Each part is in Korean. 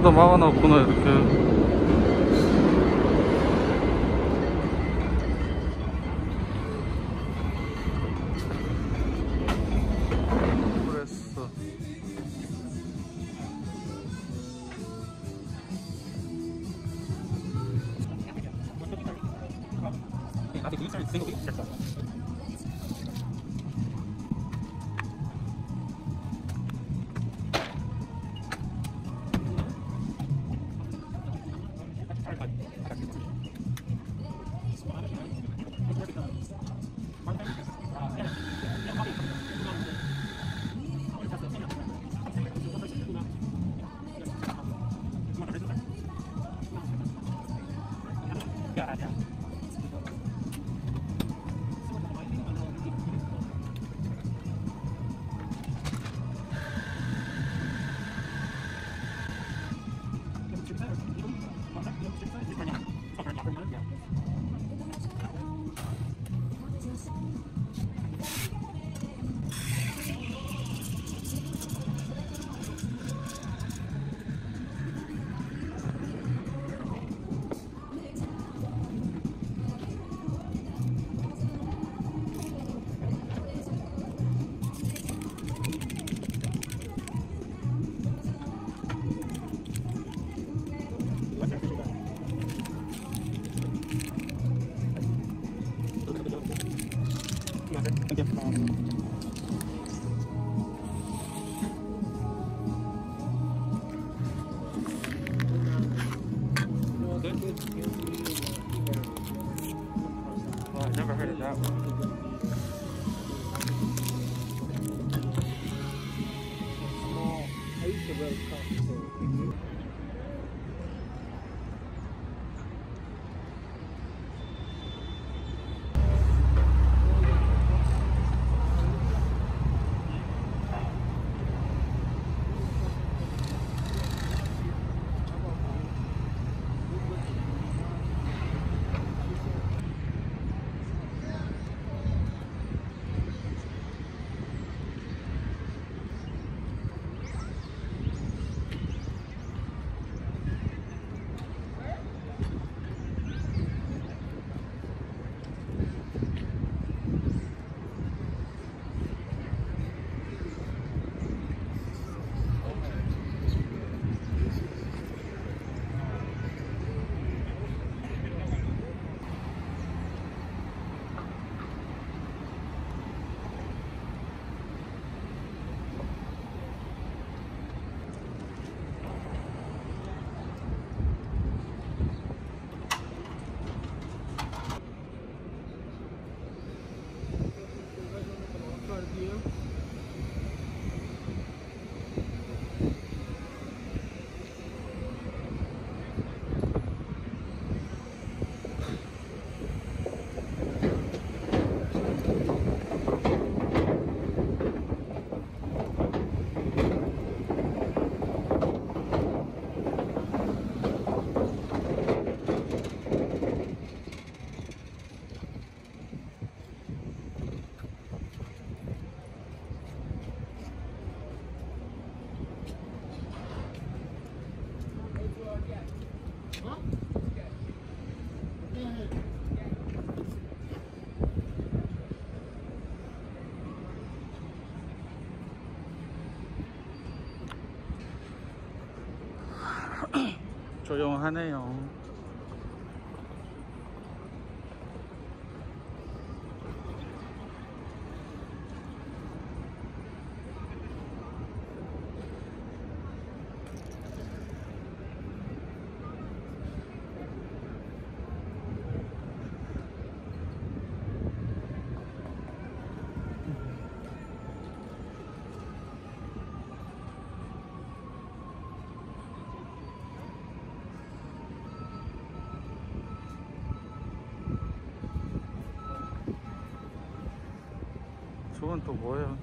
길에다 막아놨구나 이렇게. 그랬어. I never heard of that one. I used to roast coffee too. 조용하네요. 저건 또 뭐야?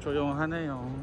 조용하네요.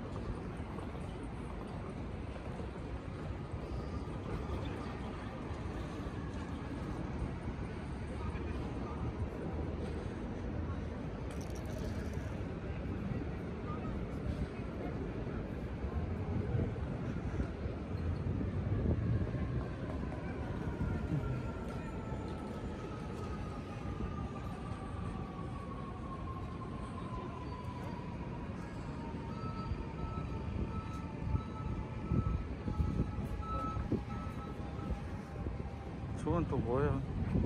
저건 또 뭐야?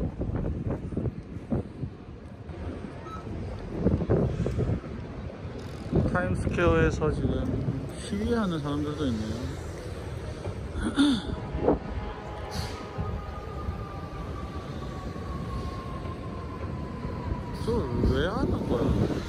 타임스퀘어에서 지금 시위하는 사람들도 있네요. 저걸 왜 하는 거야?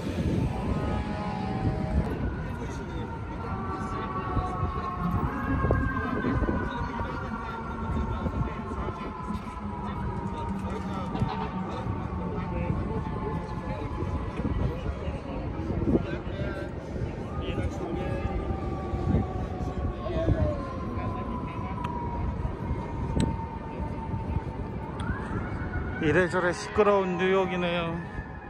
이래저래 시끄러운 뉴욕이네요.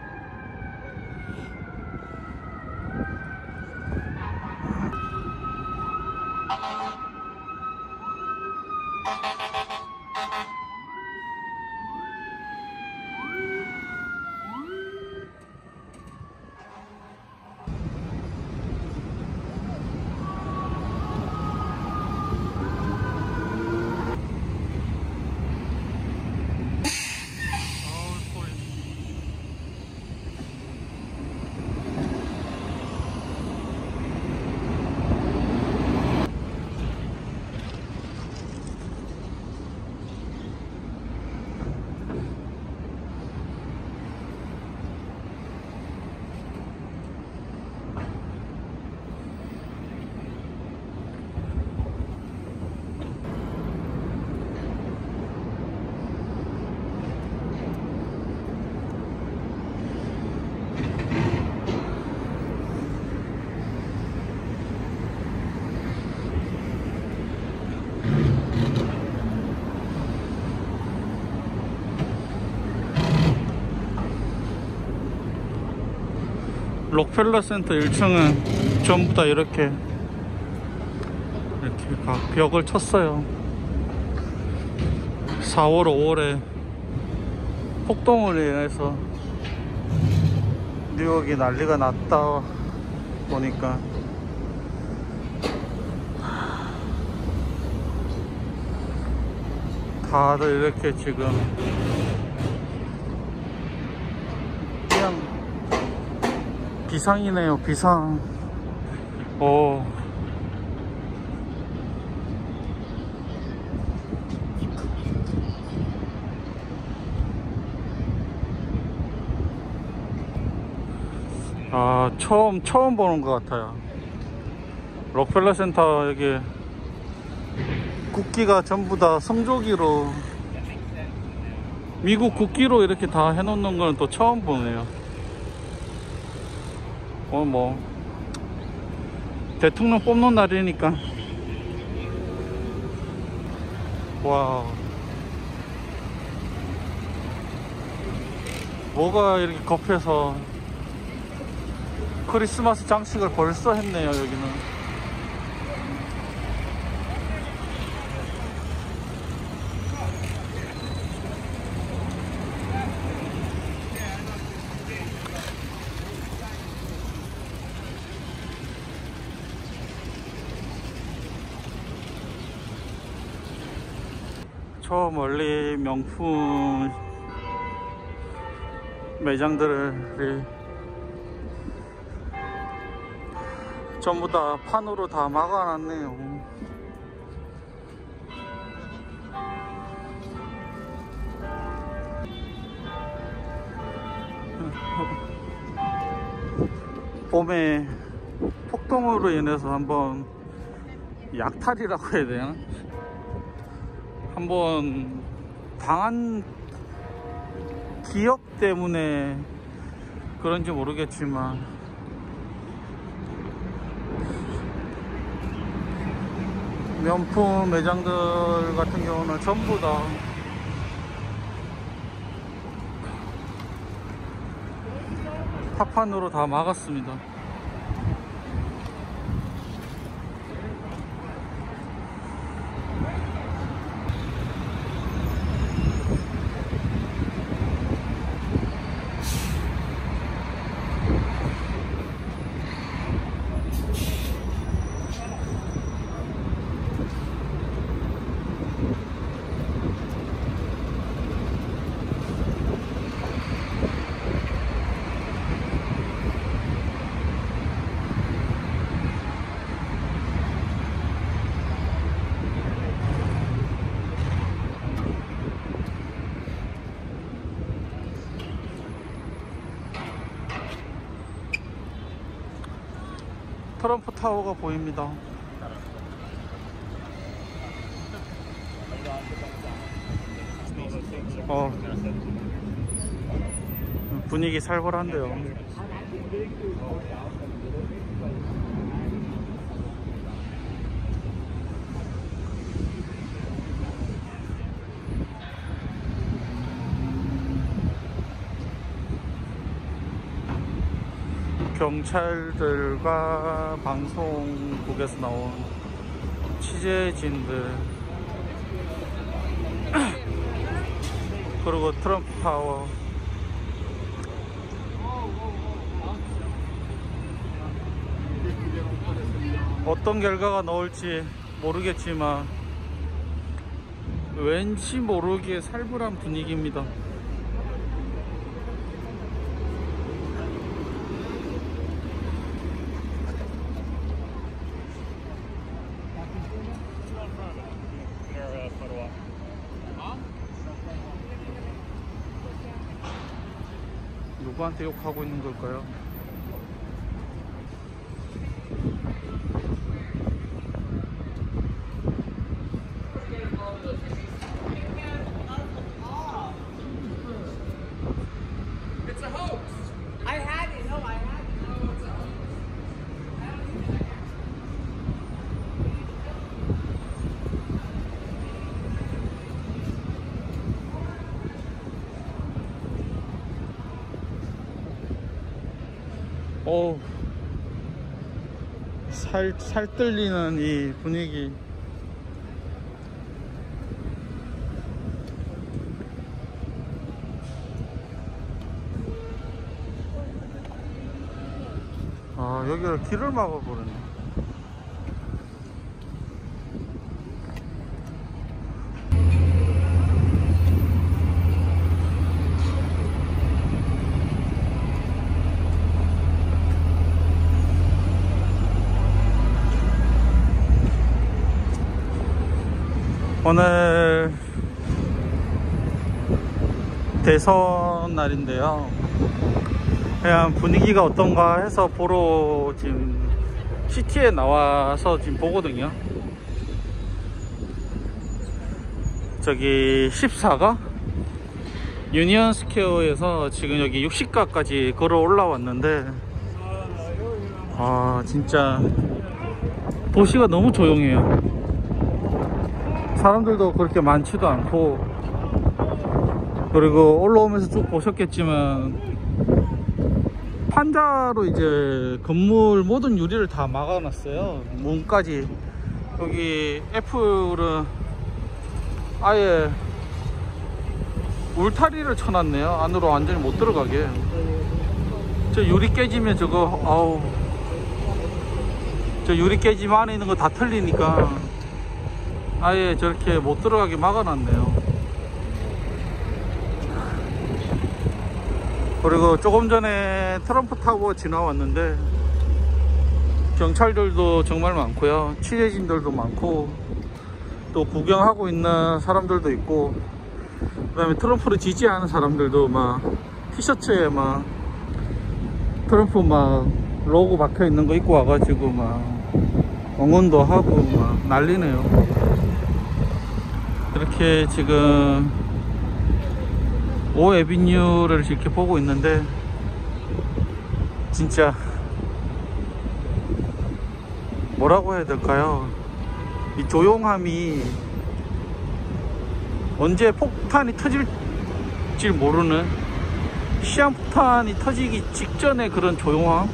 록펠러 센터 1층은 전부 다 이렇게 벽을 쳤어요. 4월 5월에 폭동으로 인해서 뉴욕이 난리가 났다 보니까 다들 이렇게 지금 그냥 비상이네요. 비상. 오. 아, 처음 보는 것 같아요. 록펠러 센터 여기 국기가 전부 다 성조기로, 미국 국기로 이렇게 다 해놓는 건 또 처음 보네요. 오늘 뭐 대통령 뽑는 날이니까. 와, 뭐가 이렇게 급해서 크리스마스 장식을 벌써 했네요. 여기는 저 멀리 명품 매장들이 전부 다 판으로 다 막아놨네요. 봄에 폭동으로 인해서 한번 약탈이라고 해야 되나? 한번 당한 기억 때문에 그런지 모르겠지만 명품 매장들 같은 경우는 전부 다 파판으로 다 막았습니다. 트럼프 타워가 보입니다. 분위기 살벌한데요. 경찰들과 방송국에서 나온 취재진들 그리고 트럼프 타워, 어떤 결과가 나올지 모르겠지만 왠지 모르게 살벌한 분위기입니다. 누구한테 욕하고 있는 걸까요? It's a hoax. I had it. No, I had it. No, it's a hoax. 살 떨리는 이 분위기. 여기를 길을 막아버렸네. 오늘 대선 날인데요. 그냥 분위기가 어떤가 해서 보러 지금 시티에 나와서 지금 보거든요. 저기 14가 유니언 스퀘어에서 지금 여기 60가까지 걸어 올라왔는데 진짜 도시가 너무 조용해요. 사람들도 그렇게 많지도 않고, 그리고 올라오면서 쭉 보셨겠지만 판자로 이제 건물 모든 유리를 다 막아놨어요. 문까지. 여기 애플은 아예 울타리를 쳐놨네요. 안으로 완전히 못 들어가게. 저 유리 깨지면 저거 저 유리 깨지면 안에 있는 거 다 털리니까 아예 저렇게 못 들어가게 막아놨네요. 그리고 조금 전에 트럼프 타워 지나왔는데 경찰들도 정말 많고요, 취재진들도 많고, 또 구경하고 있는 사람들도 있고, 그 다음에 트럼프를 지지하는 사람들도 막 티셔츠에 막 트럼프 막 로고 박혀 있는 거 입고 와가지고 막 응원도 하고 막 난리네요. 이렇게 지금 오 에비뉴를 이렇게 보고 있는데 진짜 뭐라고 해야 될까요? 이 조용함이 언제 폭탄이 터질지 모르는, 시한폭탄이 터지기 직전의 그런 조용함.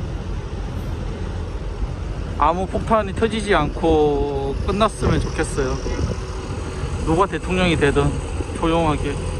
아무 폭탄이 터지지 않고 끝났으면 좋겠어요. 누가 대통령이 되든 조용하게.